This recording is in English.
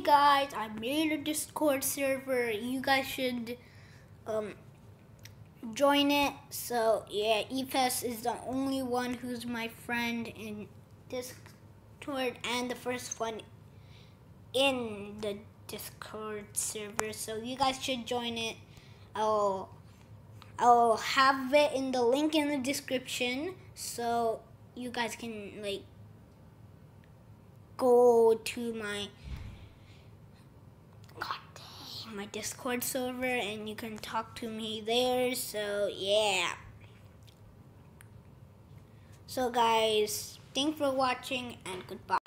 guys, I made a Discord server. You guys should join it. So yeah, Efes is the only one who's my friend in Discord and the first one in the Discord server. So you guys should join it. I'll have it in the link in the description, so you guys can like go to my Discord server and you can talk to me there. So yeah. So guys, thanks for watching and goodbye.